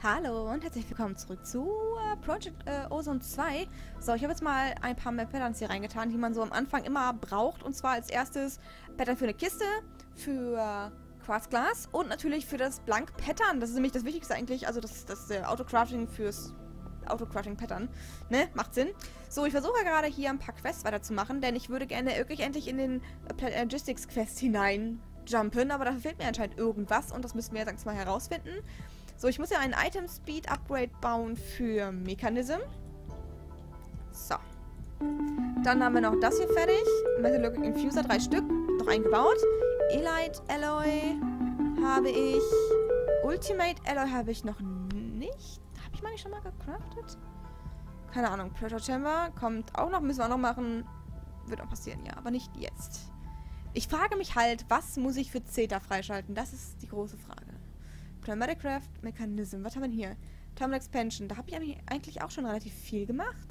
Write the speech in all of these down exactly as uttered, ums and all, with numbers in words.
Hallo und herzlich willkommen zurück zu äh, Project äh, Ozone zwei. So, ich habe jetzt mal ein paar mehr Patterns hier reingetan, die man so am Anfang immer braucht. Und zwar als erstes Pattern für eine Kiste, für Quartzglas und natürlich für das Blank-Pattern. Das ist nämlich das Wichtigste eigentlich, also das, das äh, Auto-Crafting fürs Auto-Crafting-Pattern. Ne? Macht Sinn. So, ich versuche gerade hier ein paar Quests weiterzumachen, denn ich würde gerne wirklich endlich in den äh, Logistics-Quest hineinjumpen, aber dafür fehlt mir anscheinend irgendwas und das müssen wir jetzt mal herausfinden. So, ich muss ja einen Item Speed Upgrade bauen für Mechanism. So. Dann haben wir noch das hier fertig. Metallurgic Infuser, drei Stück. Noch eingebaut. Elite Alloy habe ich. Ultimate Alloy habe ich noch nicht. Habe ich mal nicht schon mal gecraftet? Keine Ahnung. Predator Chamber kommt auch noch. Müssen wir auch noch machen. Wird auch passieren, ja. Aber nicht jetzt. Ich frage mich halt, was muss ich für Zeta freischalten? Das ist die große Frage. Climatic Craft Mechanism. Was haben wir denn hier? Thermal Expansion. Da habe ich eigentlich auch schon relativ viel gemacht.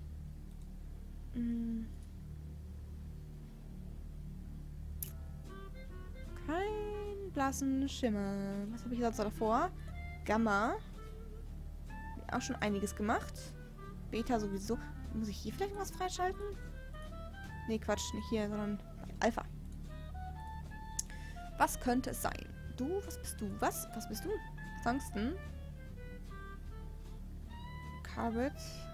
Hm. Kein blassen Schimmer. Was habe ich sonst noch davor? Gamma. Auch schon einiges gemacht. Beta sowieso. Muss ich hier vielleicht was freischalten? Nee, Quatsch. Nicht hier, sondern Alpha. Was könnte es sein? Du, was bist du? Was? Was bist du? Tungsten? Carbon.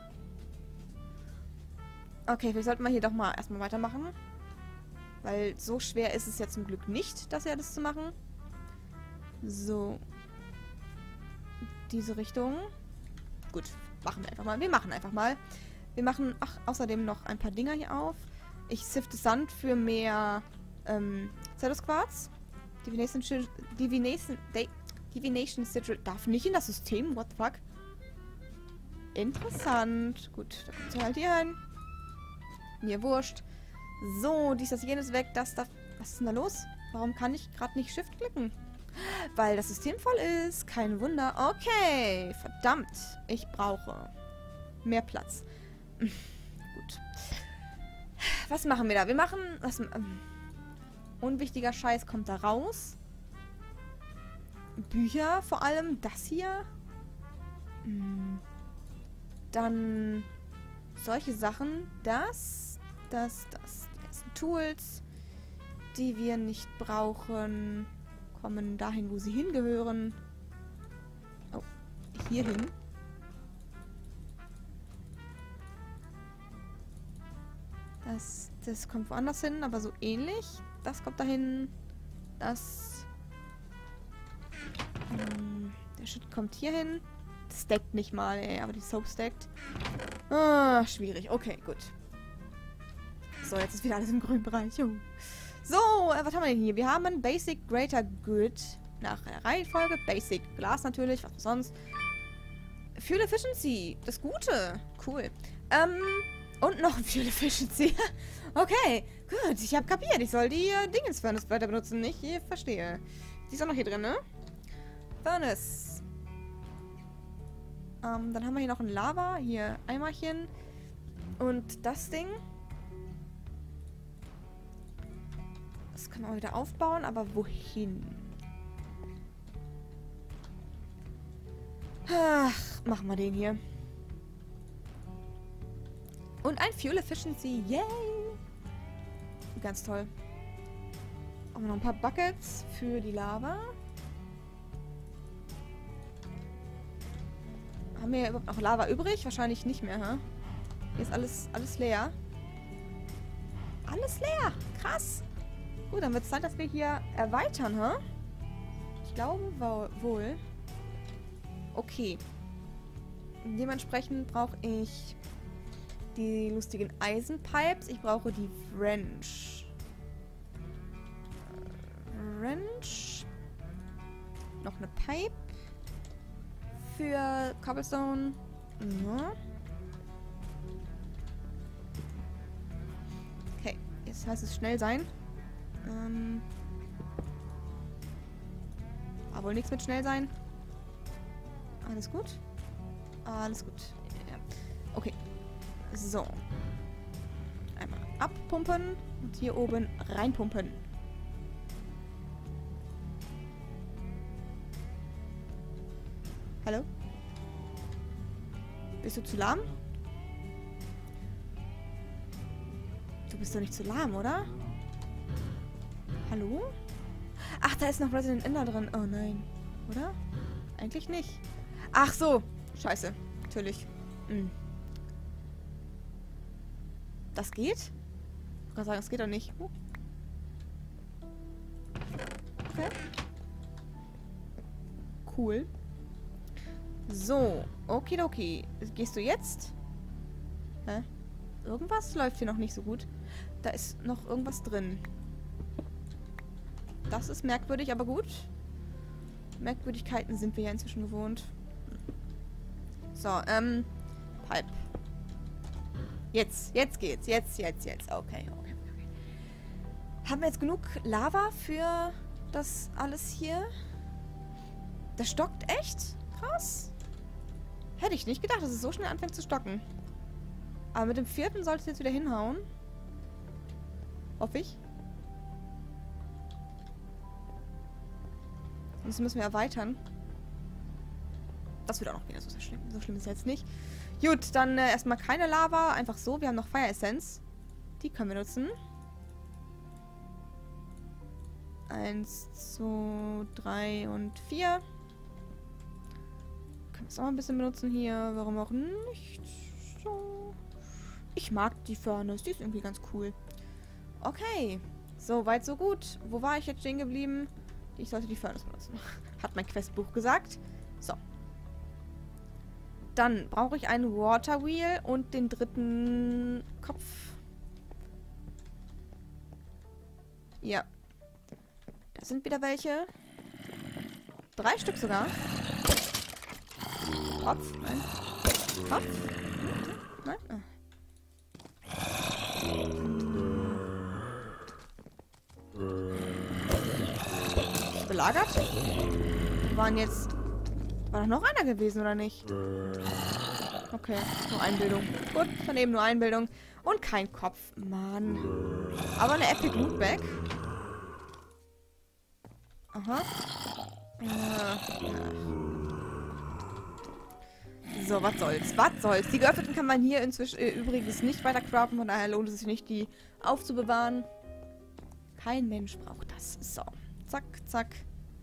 Okay, wir sollten mal hier doch mal erstmal weitermachen. Weil so schwer ist es ja zum Glück nicht, das ja das zu machen. So. Diese Richtung. Gut, machen wir einfach mal. Wir machen einfach mal. Wir machen, ach, außerdem noch ein paar Dinger hier auf. Ich sifte Sand für mehr ähm, Zellosquarz. Divination, Divination, Divination Sigil darf nicht in das System. What the fuck? Interessant. Gut, da kommt sie halt hier hin. Mir wurscht. So, dies, das, jenes weg. Das, das. Was ist denn da los? Warum kann ich gerade nicht Shift klicken? Weil das System voll ist. Kein Wunder. Okay. Verdammt. Ich brauche mehr Platz. Gut. Was machen wir da? Wir machen... Was, ähm, unwichtiger Scheiß kommt da raus. Bücher vor allem. Das hier. Dann solche Sachen. Das, das, das. Die ganzen Tools, die wir nicht brauchen, kommen dahin, wo sie hingehören. Oh, hier hin. Das, das kommt woanders hin, aber so ähnlich. Das kommt dahin. Das. Ähm, der Shit kommt hier hin. Das stackt nicht mal, ey, aber die Soap stackt. Ah, schwierig. Okay, gut. So, jetzt ist wieder alles im grünen Bereich. Juhu. So, äh, was haben wir denn hier? Wir haben Basic Greater Good. Nach der Reihenfolge. Basic Glas natürlich. Was sonst? Fuel Efficiency. Das Gute. Cool. Ähm. Und noch ein Fuel Efficiency. Okay, gut. Ich habe kapiert. Ich soll die äh, Dingens Furnace weiter benutzen. Ich äh, verstehe. Die ist auch noch hier drin, ne? Furnace. Ähm, dann haben wir hier noch ein Lava. Hier Eimerchen. Und das Ding. Das kann man auch wieder aufbauen, aber wohin? Ach, machen wir den hier. Und ein Fuel Efficiency. Yay! Ganz toll. Haben wir noch ein paar Buckets für die Lava. Haben wir überhaupt noch Lava übrig? Wahrscheinlich nicht mehr, hä? Hier ist alles, alles leer. Alles leer! Krass! Gut, dann wird es Zeit, dass wir hier erweitern, hä? Ich glaube wohl. Okay. Dementsprechend brauche ich die lustigen Eisenpipes. Ich brauche die Wrench. Wrench. Noch eine Pipe. Für Cobblestone. Ja. Okay, jetzt heißt es schnell sein. Ähm. Aber wohl nichts mit schnell sein. Alles gut? Alles gut. Ja. Okay. So. Einmal abpumpen und hier oben reinpumpen. Hallo? Bist du zu lahm? Du bist doch nicht zu lahm, oder? Hallo? Ach, da ist noch Resident Ender drin. Oh nein. Oder? Eigentlich nicht. Ach so. Scheiße. Natürlich. Hm. Das geht? Ich kann sagen, es geht doch nicht. Oh. Okay. Cool. So. Okidoki. Gehst du jetzt? Hä? Irgendwas läuft hier noch nicht so gut. Da ist noch irgendwas drin. Das ist merkwürdig, aber gut. Merkwürdigkeiten sind wir ja inzwischen gewohnt. So, ähm... Pipe. Jetzt, jetzt geht's. Jetzt, jetzt, jetzt. Okay, okay, okay. Haben wir jetzt genug Lava für das alles hier? Das stockt echt? Krass. Hätte ich nicht gedacht, dass es so schnell anfängt zu stocken. Aber mit dem vierten sollte es jetzt wieder hinhauen. Hoffe ich. Das müssen wir erweitern. Das wird auch noch gehen. Das ist ja schlimm. So schlimm ist es jetzt nicht. Gut, dann äh, erstmal keine Lava. Einfach so. Wir haben noch Fire Essence. Die können wir nutzen. Eins, zwei, drei und vier. Können wir es auch mal ein bisschen benutzen hier. Warum auch nicht? So. Ich mag die Furnace. Die ist irgendwie ganz cool. Okay. So weit, so gut. Wo war ich jetzt stehen geblieben? Ich sollte die Furnace benutzen. Hat mein Questbuch gesagt. So. Dann brauche ich einen Water Wheel und den dritten Kopf. Ja. Da sind wieder welche. Drei Stück sogar. Kopf. Nein. Kopf. Nein. Ah. Belagert? Waren jetzt... War doch noch einer gewesen, oder nicht? Okay, nur Einbildung. Gut, dann eben nur Einbildung. Und kein Kopf. Mann. Aber eine Epic Loot Bag. Aha. Ja. So, was soll's? Was soll's? Die geöffneten kann man hier inzwischen äh, übrigens nicht weiter craften, von daher lohnt es sich nicht, die aufzubewahren. Kein Mensch braucht das. So. Zack, zack.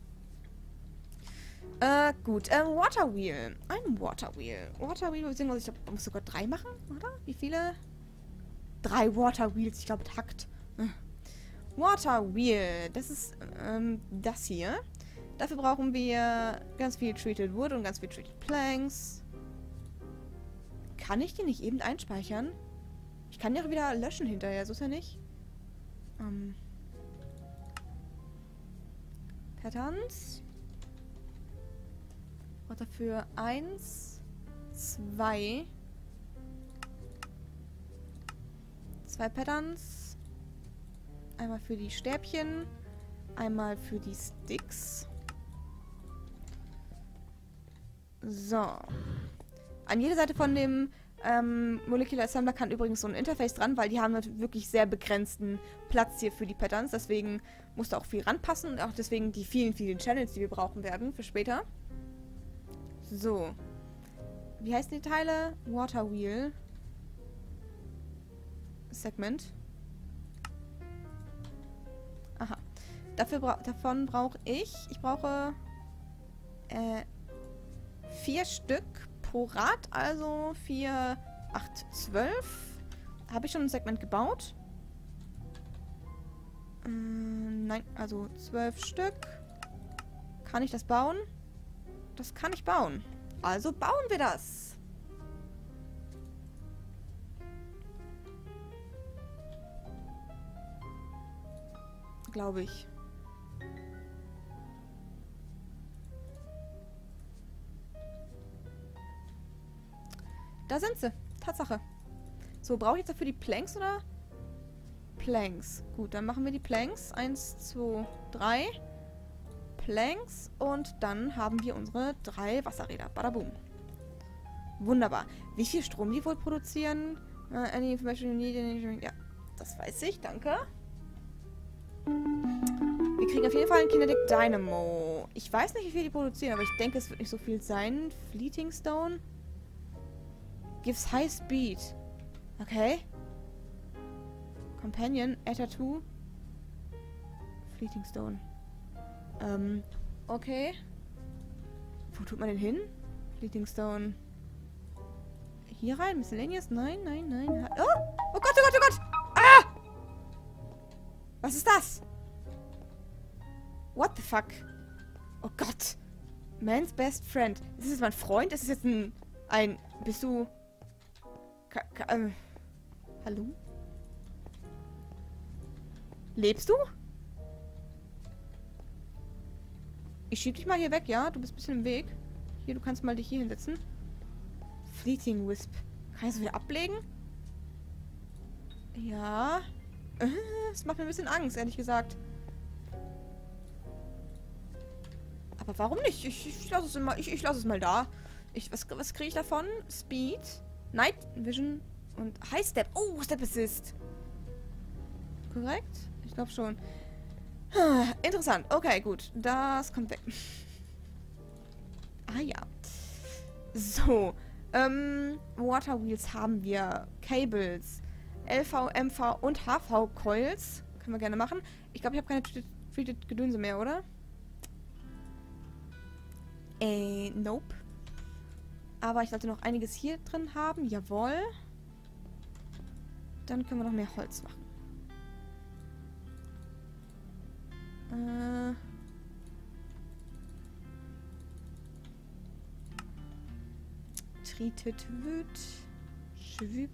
Äh, gut. Ähm, Water Wheel. Ein Water Wheel. Water Wheel, beziehungsweise ich glaube, man muss sogar drei machen, oder? Wie viele? Drei Water Wheels, ich glaube, Takt. Water Wheel. Das ist, ähm, das hier. Dafür brauchen wir ganz viel Treated Wood und ganz viel Treated Planks. Kann ich die nicht eben einspeichern? Ich kann die auch wieder löschen hinterher, so ist ja nicht. Ähm. Patterns. Und dafür eins, zwei. Zwei Patterns. Einmal für die Stäbchen. Einmal für die Sticks. So. An jeder Seite von dem ähm, Molecular Assembler kann übrigens so ein Interface dran, weil die haben natürlich wirklich sehr begrenzten Platz hier für die Patterns. Deswegen muss da auch viel ranpassen und auch deswegen die vielen, vielen Channels, die wir brauchen werden für später. So. Wie heißen die Teile? Water Wheel. Segment. Aha. Dafür bra davon brauche ich. Ich brauche äh, vier Stück pro Rad, also vier, acht, zwölf. Habe ich schon ein Segment gebaut? Ähm, nein, also zwölf Stück. Kann ich das bauen? Das kann ich bauen. Also bauen wir das. Glaube ich. Da sind sie. Tatsache. So, brauche ich jetzt dafür die Planks oder? Planks. Gut, dann machen wir die Planks. Eins, zwei, drei. Planks. Und dann haben wir unsere drei Wasserräder. Badaboom. Wunderbar. Wie viel Strom die wohl produzieren? Uh, any information you need in ja, das weiß ich. Danke. Wir kriegen auf jeden Fall einen Kinetic Dynamo. Ich weiß nicht, wie viel die produzieren, aber ich denke, es wird nicht so viel sein. Fleeting Stone. Gives high speed. Okay. Companion, add tattoo. Fleeting Stone. Ähm, okay. Wo tut man den hin? Fleeting Stone. Hier rein? Miscellaneous? Nein, nein, nein. Oh! Oh Gott, oh Gott, oh Gott! Ah! Was ist das? What the fuck? Oh Gott. Man's best friend. Ist das jetzt mein Freund? Ist das jetzt ein... ein... Bist du... Ka ka ähm, hallo? Lebst du? Ich schieb dich mal hier weg, ja? Du bist ein bisschen im Weg. Hier, du kannst mal dich hier hinsetzen. Fleeting Wisp. Kann ich das wieder ablegen? Ja. Es macht mir ein bisschen Angst, ehrlich gesagt. Aber warum nicht? Ich, ich lasse es mal, ich, ich lasse es mal da. Ich, was was kriege ich davon? Speed, Night Vision und High Step. Oh, Step Assist. Korrekt? Ich glaube schon. Interessant. Okay, gut. Das kommt weg. Ah ja. So. Ähm, Water Wheels haben wir. Cables. L V, M V und H V Coils. Können wir gerne machen. Ich glaube, ich habe keine Treated Gedönse mehr, oder? Äh, nope. Aber ich sollte noch einiges hier drin haben. Jawohl. Dann können wir noch mehr Holz machen. Äh... Treated Wood. Schwüb.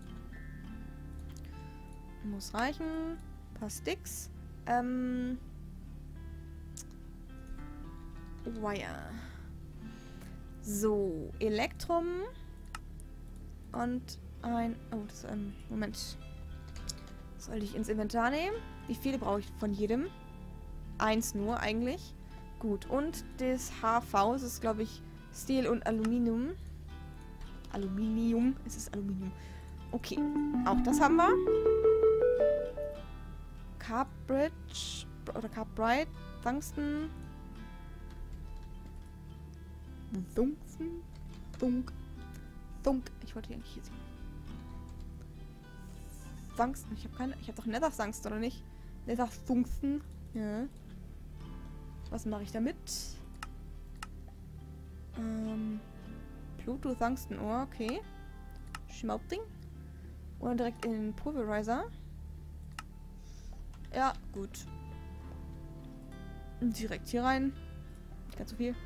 Muss reichen. Ein paar Sticks. Ähm... Wire. So, Elektrum. Und ein... Oh, das ist ein... Moment. Soll ich ins Inventar nehmen? Wie viele brauche ich von jedem? Eins nur, eigentlich. Gut, und das H V, das ist, glaube ich, Steel und Aluminium. Aluminium. Es ist Aluminium. Okay, auch das haben wir. Carbridge oder Carbrite, Tungsten. Tungsten. Thunk. Thunk. Ich wollte die eigentlich hier sehen. Tungsten. Ich habe keine. Ich habe doch Nether Tungsten, oder nicht? Nether Tungsten. Ja. Was mache ich damit? Ähm. Pluto Tungsten Ore, okay. Schmelting. Oder direkt in den Pulverizer. Ja, gut. Direkt hier rein. Nicht ganz so viel.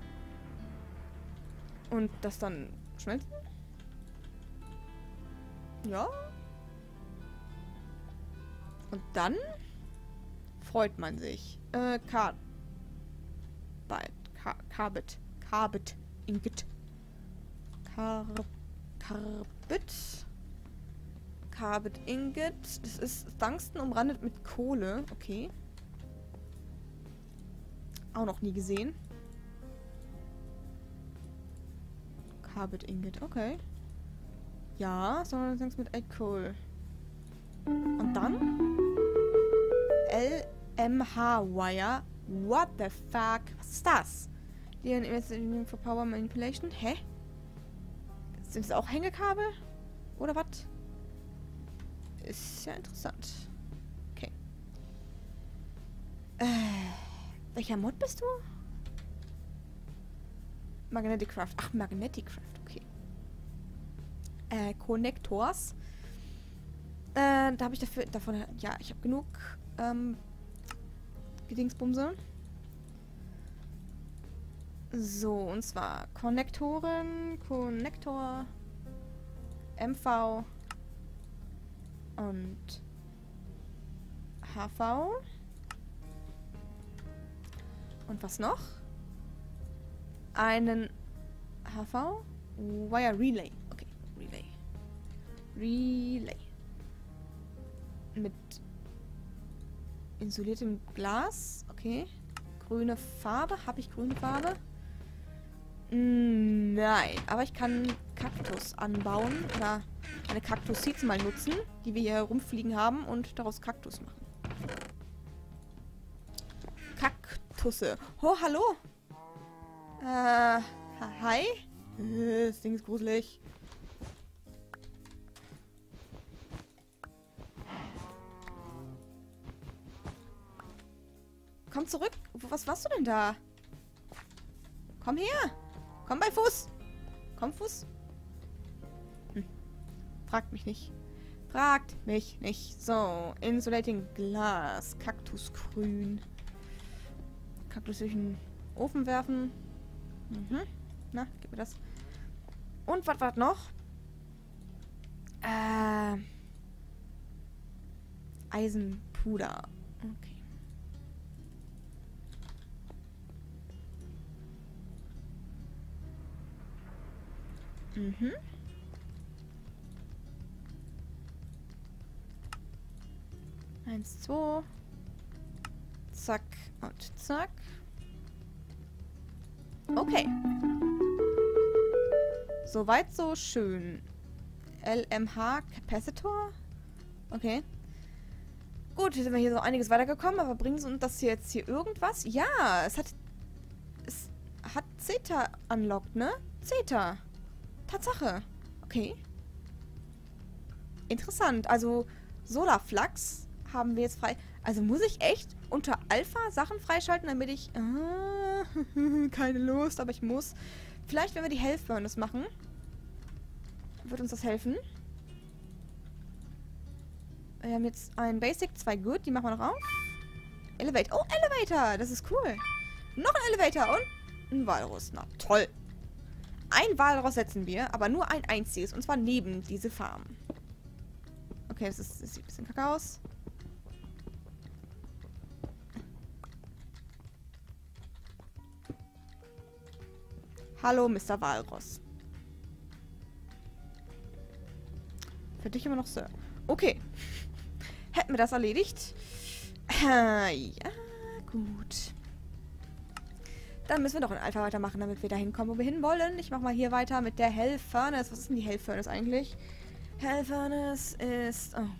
Und das dann schmelzen? Ja. Und dann freut man sich. Äh, Carbide. Carbid. Carbid. Ingot. Carb. Carbid. Carbid Ingot. Das ist Tungsten umrandet mit Kohle. Okay. Auch noch nie gesehen. Carbid Ingot. Okay. Ja, sondern Tungsten mit Egg Coal. Und dann? L M H Wire. What the fuck? Was ist das? Die Engineering for Power Manipulation? Hä? Sind das auch Hängekabel? Oder was? Ist ja interessant. Okay. Äh, welcher Mod bist du? Magnetic Craft. Ach, Magnetic Craft. Okay. Äh, Connectors. Äh, da habe ich dafür, davon, ja, ich habe genug, ähm, Gedingsbumse. So, und zwar Konnektoren, Konnektor, M V und H V. Und was noch? Einen H V? Wire Relay. Okay, Relay. Relay. Mit insuliertem Glas. Okay. Grüne Farbe. Habe ich grüne Farbe? Nein. Aber ich kann Kaktus anbauen. Oder eine Kaktus-Seeds mal nutzen, die wir hier rumfliegen haben und daraus Kaktus machen. Kaktusse. Oh, hallo. Äh, hi. Das Ding ist gruselig. Komm zurück. Was warst du denn da? Komm her. Komm bei Fuß. Komm, Fuß. Hm. Fragt mich nicht. Fragt mich nicht. So, Insulating Glas. Kaktusgrün. Kaktus durch den Ofen werfen. Mhm. Na, gib mir das. Und was war noch? Äh. Eisenpuder. Okay. Mhm. Eins, zwei. Zack und zack. Okay. Soweit so schön. L M H Capacitor. Okay. Gut, jetzt sind wir hier so einiges weitergekommen, aber bringen Sie uns das hier jetzt hier irgendwas? Ja, es hat... Es hat Zeta unlocked, ne? Zeta. Tatsache. Okay. Interessant. Also, Solarflux haben wir jetzt frei... Also muss ich echt unter Alpha Sachen freischalten, damit ich... Ah, keine Lust, aber ich muss. Vielleicht, wenn wir die Health Furnace machen, wird uns das helfen. Wir haben jetzt ein Basic, zwei Good, die machen wir noch auf. Elevator. Oh, Elevator! Das ist cool. Noch ein Elevator und ein Walrus. Na, toll. Ein Walross setzen wir, aber nur ein einziges. Und zwar neben diese Farm. Okay, das, ist, das sieht ein bisschen kacke aus. Hallo, Mister Walross. Für dich immer noch Sir. Okay. Hätten wir das erledigt? Äh, ja, gut. Dann müssen wir doch in Alpha weitermachen, damit wir da hinkommen, wo wir hinwollen. Ich mache mal hier weiter mit der Hell Furnace. Was ist denn die Hell Furnace eigentlich? Hell Furnace ist... Oh Mann.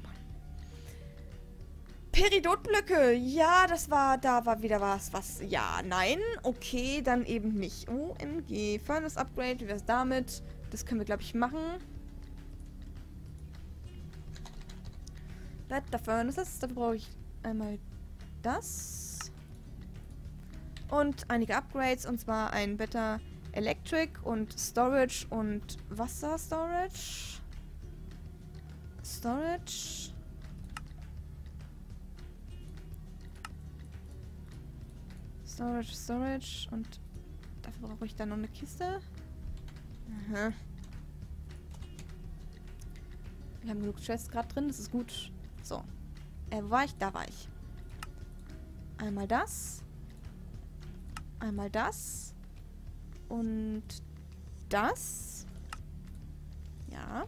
Peridotblöcke. Ja, das war... Da war wieder was. Was? Ja, nein. Okay, dann eben nicht. O M G. Furnace Upgrade. Wie wäre es damit? Das können wir, glaube ich, machen. Better Furnaces. Dafür brauche ich einmal das. Und einige Upgrades. Und zwar ein Better Electric und Storage und Wasser Storage. Storage. Storage, Storage. Und dafür brauche ich dann noch eine Kiste. Aha. Wir haben genug Chests gerade drin. Das ist gut. So. Äh, wo war ich? Da war ich. Einmal das. Einmal das. Und das. Ja.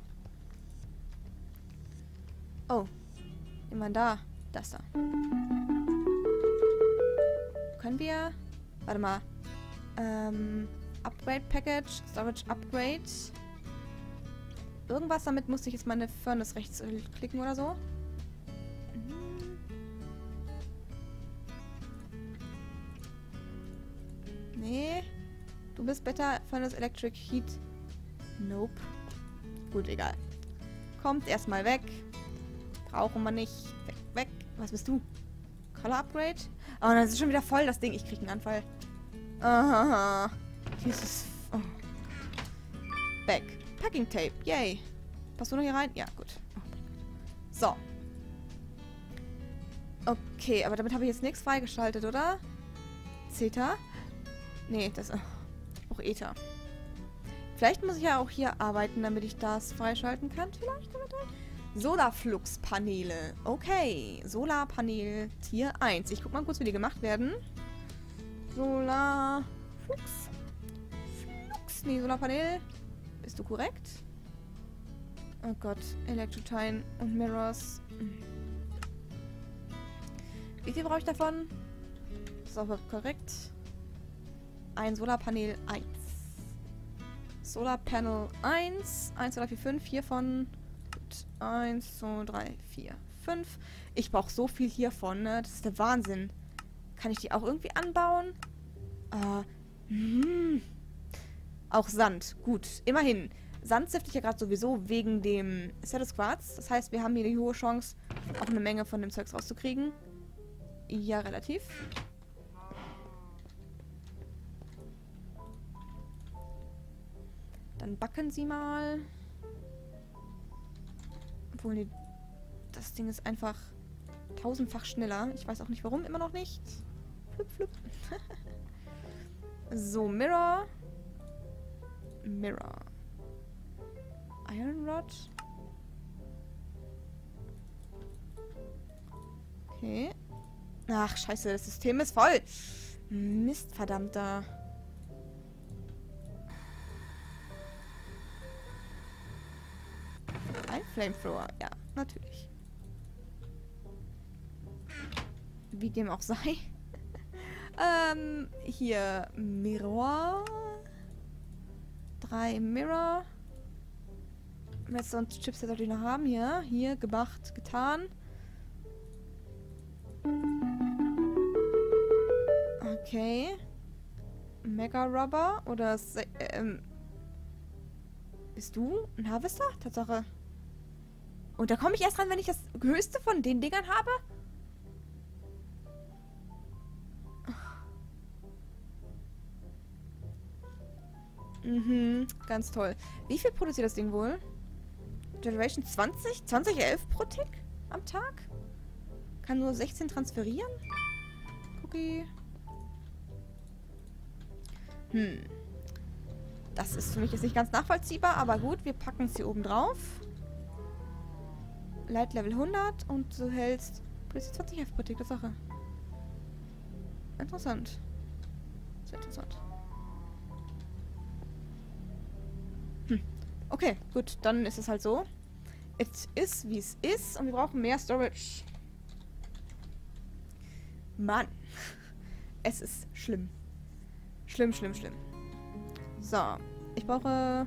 Oh. Jemand da. Das da. Können wir... Warte mal. Ähm... Upgrade Package. Storage Upgrade. Irgendwas damit musste ich jetzt meine Furnace rechts klicken oder so. Nee. Du bist Better Furnace Electric Heat. Nope. Gut, egal. Kommt erstmal weg. Brauchen wir nicht. Weg, weg. Was bist du? Color Upgrade? Oh, das ist schon wieder voll, das Ding. Ich krieg einen Anfall. Aha. Dieses... Oh. Back. Packing Tape. Yay. Passt du noch hier rein? Ja, gut. Oh mein Gott. So. Okay, aber damit habe ich jetzt nichts freigeschaltet, oder? Zeta? Nee, das... Oh. Auch Ether. Vielleicht muss ich ja auch hier arbeiten, damit ich das freischalten kann. Vielleicht, eventuell. Solarflux-Paneele. Okay. Solarpanel Tier eins. Ich guck mal kurz, wie die gemacht werden. Solarflux. Flux. Nee, Solarpanel. Bist du korrekt? Oh Gott. Elektrotine und Mirrors. Wie viel brauche ich davon? Das ist auch korrekt. Ein Solarpanel eins. Solarpanel eins. eins, zwei, drei, vier, fünf. Hiervon. Gut. eins, zwei, drei, vier, fünf. Ich brauche so viel hiervon, ne? Das ist der Wahnsinn. Kann ich die auch irgendwie anbauen? Äh. Hm. Auch Sand. Gut. Immerhin. Sand zifte ich ja gerade sowieso wegen dem Status Quartz. Das heißt, wir haben hier die hohe Chance, auch eine Menge von dem Zeugs rauszukriegen. Ja, relativ. Dann backen sie mal. Obwohl, nee, das Ding ist einfach tausendfach schneller. Ich weiß auch nicht warum, immer noch nicht. Flup, flup. So, Mirror. Mirror. Iron Rod. Okay. Ach, scheiße, das System ist voll. Mist, verdammter. Ein Flamethrower, ja, natürlich. Wie dem auch sei. ähm, hier Mirror. Drei Mirror. Messer und Chips sollte ich noch haben. Hier, hier, gemacht, getan. Okay. Mega Rubber oder Se ähm. Bist du ein Harvester? Tatsache. Und da komme ich erst ran, wenn ich das höchste von den Dingern habe? Mhm, ganz toll. Wie viel produziert das Ding wohl? Generation zwanzig? zwanzig elf pro Tick am Tag? Kann nur sechzehn transferieren? Cookie. Hm. Das ist für mich jetzt nicht ganz nachvollziehbar, aber gut, wir packen es hier oben drauf. Light Level hundert und du hältst zwanzig F pro Tick, das Sache. Interessant. Sehr interessant. Hm. Okay, gut, dann ist es halt so. Es ist, wie es ist und wir brauchen mehr Storage. Mann. Es ist schlimm. Schlimm, schlimm, schlimm. So, ich brauche...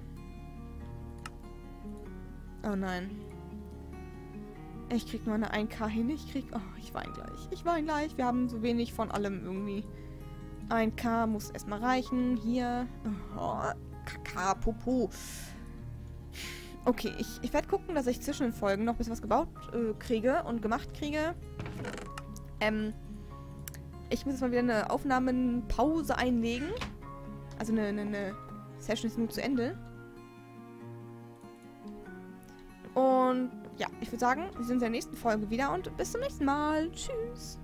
Oh nein. Ich krieg nur eine ein K hin. Ich krieg... Oh, ich weine gleich. Ich weine gleich. Wir haben so wenig von allem irgendwie. ein K muss erstmal reichen. Hier. Oh, Kaka, Popo. Okay, ich, ich werde gucken, dass ich zwischen den Folgen noch ein bisschen was gebaut äh, kriege und gemacht kriege. Ähm... Ich muss jetzt mal wieder eine Aufnahmenpause einlegen. Also eine, eine, eine Session ist nun zu Ende. Und ja, ich würde sagen, wir sehen uns in der nächsten Folge wieder und bis zum nächsten Mal. Tschüss.